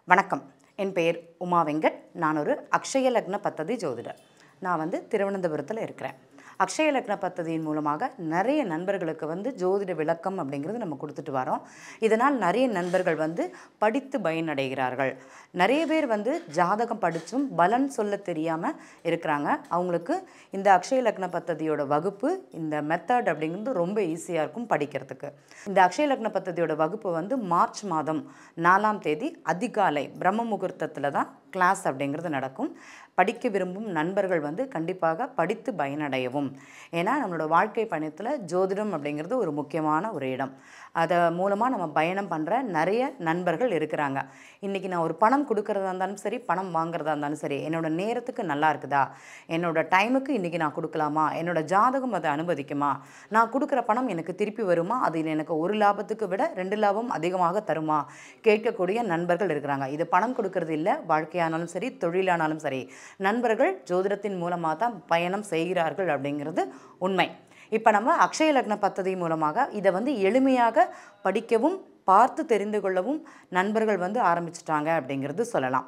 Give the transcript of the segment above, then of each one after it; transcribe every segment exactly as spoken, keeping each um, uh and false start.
வணக்கம். என் பெயர் உமா வெங்கட். நான் ஒரு அக்ஷய லக்ன பத்ததி ஜோதிடர். நான் வந்து திருவனந்தபுரத்தில் இருக்கிறேன். அக்ஷய லக்ன பத்ததியின் மூலமாக நிறைய நண்பர்களுக்கு வந்து ஜோதிட விளக்கம் அப்படிங்கிறது நம்ம கொடுத்துட்டு வரோம். இதனால் நிறைய நண்பர்கள் வந்து படித்து பயனடைகிறார்கள். நிறைய பேர் வந்து ஜாதகம் படித்தும் பலன் சொல்ல தெரியாமல் இருக்கிறாங்க. அவங்களுக்கு இந்த அக்ஷய லக்ன பத்ததியோட வகுப்பு, இந்த மெத்தட் அப்படிங்கிறது ரொம்ப ஈஸியாக இருக்கும் படிக்கிறதுக்கு. இந்த அக்ஷய லக்ன பத்ததியோட வகுப்பு வந்து மார்ச் மாதம் நாலாம் தேதி அதிகாலை பிரம்ம முகூர்த்தத்தில் தான் கிளாஸ் அப்படிங்கிறது நடக்கும். படிக்க விரும்பும் நண்பர்கள் வந்து கண்டிப்பாக படித்து பயனடையவும். ஏன்னா நம்மளோட வாழ்க்கை பயணத்தில் ஜோதிடம் அப்படிங்கிறது ஒரு முக்கியமான ஒரு இடம். அதை மூலமாக நம்ம பயணம் பண்ணுற நிறைய நண்பர்கள் இருக்கிறாங்க. இன்றைக்கி நான் ஒரு பணம் கொடுக்குறதா இருந்தாலும் சரி, பணம் வாங்குறதா இருந்தாலும் சரி, என்னோடய நேரத்துக்கு நல்லா இருக்குதா, என்னோடய டைமுக்கு இன்றைக்கி நான் கொடுக்கலாமா, என்னோடய ஜாதகம் அதை அனுமதிக்குமா, நான் கொடுக்குற பணம் எனக்கு திருப்பி வருமா, அதில் எனக்கு ஒரு லாபத்துக்கு விட ரெண்டு லாபம் அதிகமாக தருமா, கேட்கக்கூடிய நண்பர்கள் இருக்கிறாங்க. இது பணம் கொடுக்கறது இல்லை, வாழ்க்கையானாலும் சரி, தொழிலானாலும் சரி, நண்பர்கள் ஜோதிடத்தின் மூலமாக தான் பயணம் செய்கிறார்கள் அப்படிங்கிறது உண்மை. இப்போ நம்ம அக்ஷய லக்ன பத்ததி மூலமாக இதை வந்து எளிமையாக படிக்கவும் பார்த்து தெரிந்து கொள்ளவும் நண்பர்கள் வந்து ஆரம்பிச்சிட்டாங்க அப்படிங்கிறது சொல்லலாம்.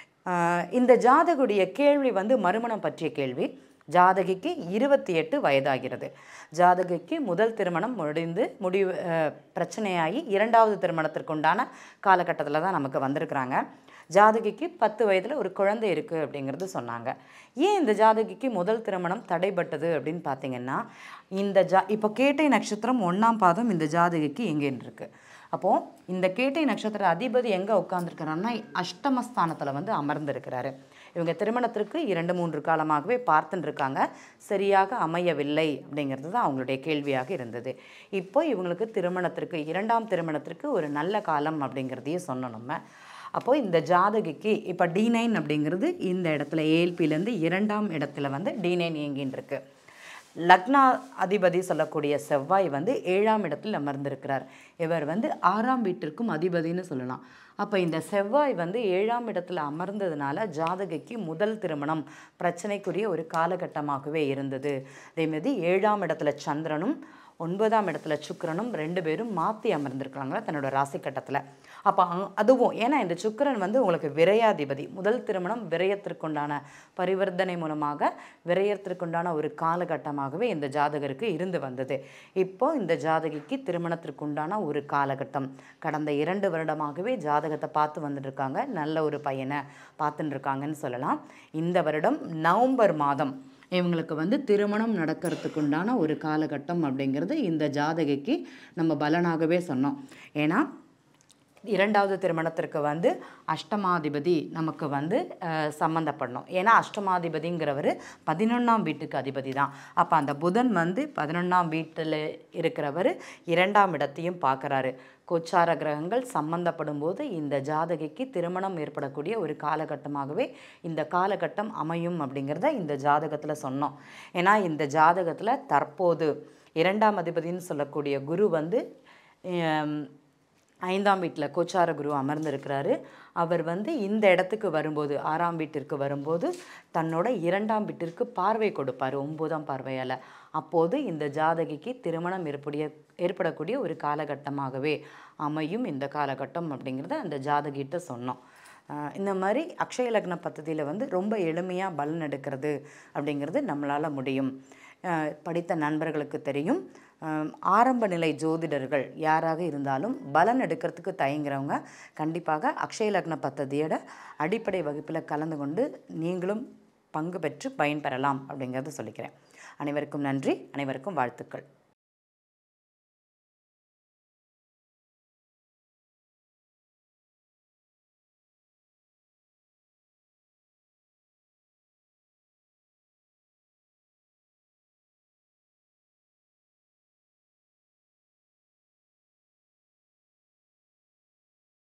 இந்த ஜாதகுடைய கேள்வி வந்து மறுமணம் பற்றிய கேள்வி. ஜாதகிக்கு இருபத்தி எட்டு வயதாகிறது. ஜாதகிக்கு முதல் திருமணம் முடிந்து முடிவு பிரச்சனையாகி இரண்டாவது திருமணத்திற்கு உண்டான காலகட்டத்தில் தான் நமக்கு வந்திருக்கிறாங்க. ஜாதகிக்கு பத்து வயதில் ஒரு குழந்தை இருக்குது அப்படிங்கிறது சொன்னாங்க. ஏன் இந்த ஜாதகிக்கு முதல் திருமணம் தடைப்பட்டது அப்படின்னு பார்த்தீங்கன்னா, இந்த ஜா இப்போ கேட்டை நட்சத்திரம் ஒன்றாம் பாதம் இந்த ஜாதகிக்கு எங்கேன்னு இருக்குது. அப்போது இந்த கேட்டை நட்சத்திர அதிபதி எங்கே உட்காந்துருக்கிறாருன்னா அஷ்டமஸ்தானத்தில் வந்து அமர்ந்திருக்கிறாரு. இவங்க திருமணத்திற்கு இரண்டு மூன்று காலமாகவே பார்த்துட்டு இருக்காங்க, சரியாக அமையவில்லை அப்படிங்கிறது தான் அவங்களுடைய கேள்வியாக இருந்தது. இப்போ இவங்களுக்கு திருமணத்திற்கு இரண்டாம் திருமணத்திற்கு ஒரு நல்ல காலம் அப்படிங்கிறதையும் சொன்னோம் நம்ம. அப்போது இந்த ஜாதகிக்கு இப்போ டி நைன் அப்படிங்கிறது இந்த இடத்துல ஏஎல்பியிலேருந்து இரண்டாம் இடத்துல வந்து டி நைன் இயங்கின்னு இருக்கு. லக்னா அதிபதி சொல்லக்கூடிய செவ்வாய் வந்து ஏழாம் இடத்தில் அமர்ந்திருக்கிறார். இவர் வந்து ஆறாம் வீட்டிற்கும் அதிபதினு சொல்லலாம். அப்போ இந்த செவ்வாய் வந்து ஏழாம் இடத்துல அமர்ந்ததுனால ஜாதகிக்கு முதல் திருமணம் பிரச்சனைக்குரிய ஒரு காலகட்டமாகவே இருந்தது. அதேமாதிரி ஏழாம் இடத்துல சந்திரனும் ஒன்பதாம் இடத்துல சுக்கிரனும் ரெண்டு பேரும் மாற்றி அமர்ந்திருக்கிறாங்க தன்னோட ராசி கட்டத்தில். அப்போ அதுவும் ஏன்னா இந்த சுக்கிரன் வந்து உங்களுக்கு விரயாதிபதி. முதல் திருமணம் விரயத்திற்குண்டான பரிவர்த்தனை மூலமாக விரயத்திற்குண்டான ஒரு காலகட்டமாகவே இந்த ஜாதகருக்கு இருந்து வந்தது. இப்போ இந்த ஜாதகிக்கு திருமணத்திற்குண்டான ஒரு காலகட்டம். கடந்த இரண்டு வருடமாகவே ஜாதகத்தை பார்த்து வந்துட்டு இருக்காங்க. நல்ல ஒரு பையனை பார்த்துட்டு இருக்காங்கன்னு சொல்லலாம். இந்த வருடம் நவம்பர் மாதம் இவங்களுக்கு வந்து திருமணம் நடக்கிறதுக்குண்டான ஒரு காலகட்டம் அப்படிங்கிறது இந்த ஜாதகிக்கு நம்ம பலனாகவே சொன்னோம். ஏன்னா இரண்டாவது திருமணத்திற்கு வந்து அஷ்டமாதிபதி நமக்கு வந்து சம்மந்தப்படணும். ஏன்னா அஷ்டமாதிபதிங்கிறவர் பதினொன்றாம் வீட்டுக்கு அதிபதி தான். அப்போ அந்த புதன் வந்து பதினொன்றாம் வீட்டில் இருக்கிறவர் இரண்டாம் இடத்தையும் பார்க்குறாரு. கோச்சார கிரகங்கள் சம்பந்தப்படும் போது இந்த ஜாதகிக்கு திருமணம் ஏற்படக்கூடிய ஒரு காலகட்டமாகவே இந்த காலகட்டம் அமையும் அப்படிங்கிறத இந்த ஜாதகத்தில் சொன்னோம். ஏன்னா இந்த ஜாதகத்தில் தற்போது இரண்டாம் அதிபதினு சொல்லக்கூடிய குரு வந்து ஐந்தாம் வீட்டில் கோச்சார குரு அமர்ந்திருக்கிறாரு. அவர் வந்து இந்த இடத்துக்கு வரும்போது ஆறாம் வீட்டிற்கு வரும்போது தன்னோட இரண்டாம் வீட்டிற்கு பார்வை கொடுப்பார், ஒன்பதாம் பார்வையால். அப்போது இந்த ஜாதகிக்கு திருமணம் ஏற்படைய ஏற்படக்கூடிய ஒரு காலகட்டமாகவே அமையும் இந்த காலகட்டம் அப்படிங்கிறத அந்த ஜாதகிட்ட சொன்னோம். இந்த மாதிரி அக்ஷய லக்ன பத்ததியில் வந்து ரொம்ப எளிமையாக பலன் எடுக்கிறது அப்படிங்கிறது நம்மளால் முடியும். படித்த நண்பர்களுக்கு தெரியும். ஆரம்ப நிலை ஜோதிடர்கள் யாராக இருந்தாலும் பலன் எடுக்கிறதுக்கு தயங்குறவங்க கண்டிப்பாக அக்ஷய லக்ன பத்ததியோட அடிப்படை வகுப்பில் கலந்து கொண்டு நீங்களும் பங்கு பெற்று பயன்பெறலாம் அப்படிங்கிறத சொல்லிக்கிறேன். அனைவருக்கும் நன்றி, அனைவருக்கும் வாழ்த்துக்கள்.